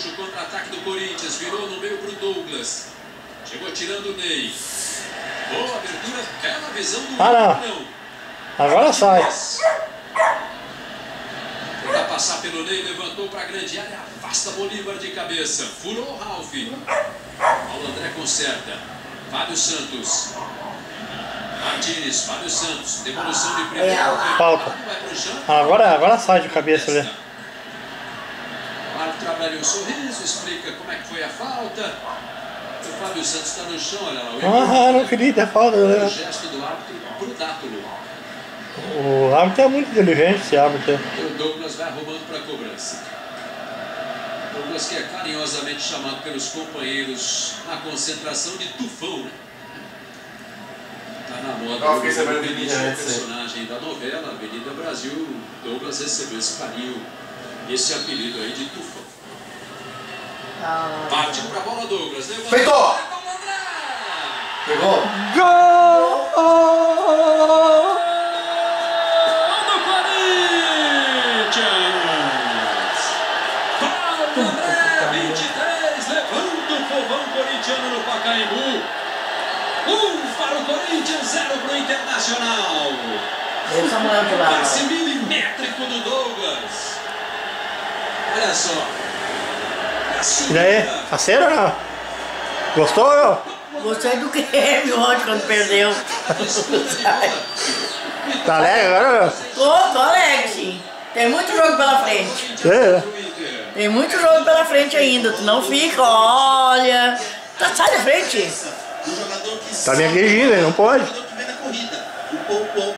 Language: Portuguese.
Gaúcho, contra-ataque do Corinthians, virou no meio pro Douglas. Chegou tirando o Ney. Boa abertura, bela visão do não. Agora sai. Tentar passar pelo Ney, levantou para a grande área, afasta Bolívar de cabeça. Furou o Ralf. Paulo André conserta. Fábio Santos. Martins, Fábio Santos. Devolução de primeira. Falta. Agora sai de cabeça ali. O árbitro trabalha um sorriso, explica como é que foi a falta. O Fábio Santos está no chão, olha lá. Não queria ter falta, né? O gesto do árbitro brudátulo. O árbitro é muito inteligente, esse árbitro. O Douglas vai arrumando para a cobrança. Douglas que é carinhosamente chamado pelos companheiros na concentração de Tufão, né? Tá na moda. O personagem da novela Avenida Brasil. Douglas recebeu esse carinho, esse apelido aí de Tufão. Partiu pra bola, Douglas. Feitou! Pegou? Gol! Do Corinthians! Paulo André, 23, levanta o povão corintiano no Pacaembu. 1 para o Corinthians, 0 para o Internacional. Passe milimétrico do Douglas. Olha só. E daí? Faceiro ou não? Gostou? Gostei do Grêmio ontem quando perdeu. Tá alegre agora? Tô alegre, sim. Tem muito jogo pela frente. É. Tem muito jogo pela frente ainda. Tu não fica, olha. Sai da frente. Tá me agredindo, não pode.